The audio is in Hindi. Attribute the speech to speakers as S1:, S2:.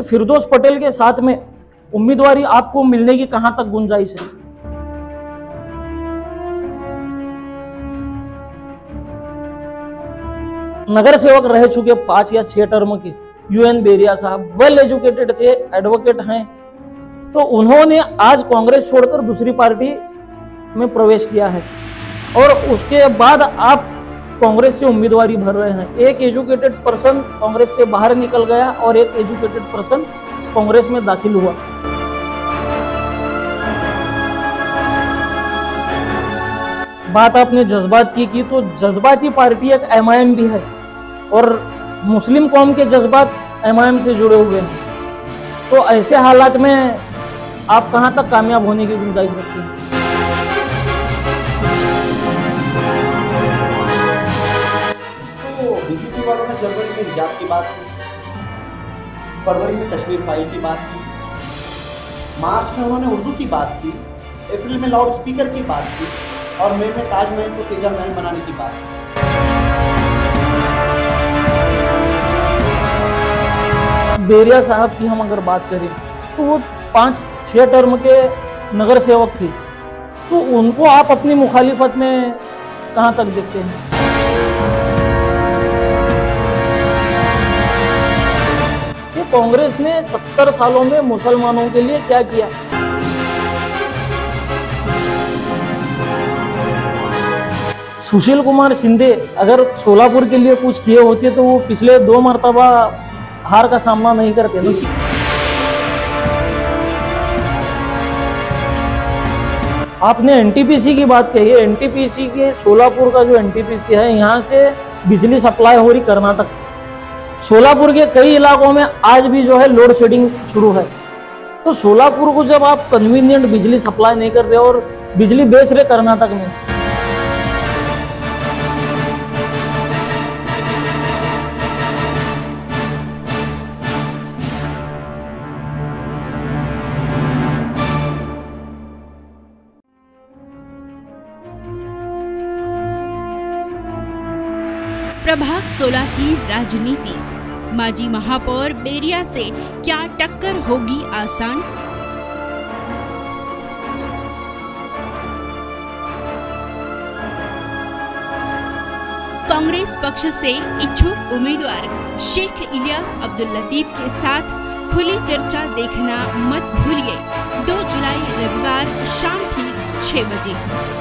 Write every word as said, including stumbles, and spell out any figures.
S1: फिरदौस पटेल के साथ में उम्मीदवारी आपको मिलने की कहां तक गुंजाइश है? नगर सेवक रह चुके पांच या छह टर्म के यूएन बेरिया साहब वेल एजुकेटेड थे, एडवोकेट हैं, तो उन्होंने आज कांग्रेस छोड़कर दूसरी पार्टी में प्रवेश किया है और उसके बाद आप कांग्रेस से उम्मीदवारी भर रहे हैं। एक एजुकेटेड पर्सन कांग्रेस से बाहर निकल गया और एक एजुकेटेड पर्सन कांग्रेस में दाखिल हुआ। बात आपने जज्बात की की तो जज्बाती पार्टी एक एमआईएम भी है और मुस्लिम कौम के जज्बात एमआईएम से जुड़े हुए हैं। तो ऐसे हालात में आप कहां तक कामयाब होने की गुंजाइश रखते हैं?
S2: तो बीजेपी वालों ने जनवरी में हिजाब की बात की, फरवरी में कश्मीर फाइल की बात की, मार्च में उन्होंने उर्दू की बात की, अप्रैल में लाउड स्पीकर की बात की और मई में ताजमहल को तेजा महल बनाने की बात की।
S1: बेरिया साहब की हम अगर बात करें तो वो पाँच छह टर्म के नगर सेवक थे, तो उनको आप अपनी मुखालिफत में कहां तक देखते हैं? तो कांग्रेस ने सत्तर सालों में मुसलमानों के लिए क्या किया? सुशील कुमार शिंदे अगर सोलापुर के लिए कुछ किए होते तो वो पिछले दो मर्तबा हार का सामना नहीं करते ना। आपने एनटीपीसी की बात कही है, एनटीपीसी के सोलापुर का जो एनटीपीसी है, यहाँ से बिजली सप्लाई हो रही कर्नाटक। सोलापुर के कई इलाकों में आज भी जो है लोड शेडिंग शुरू है। तो सोलापुर को जब आप कन्वीनियंट बिजली सप्लाई नहीं कर रहे और बिजली बेच रहे कर्नाटक में,
S3: प्रभाग सोलह की राजनीति, माजी महापौर बेरिया से क्या टक्कर होगी आसान? कांग्रेस पक्ष से इच्छुक उम्मीदवार शेख इलियास अब्दुल लतीफ के साथ खुली चर्चा देखना मत भूलिए। दो जुलाई रविवार शाम ठीक छह बजे।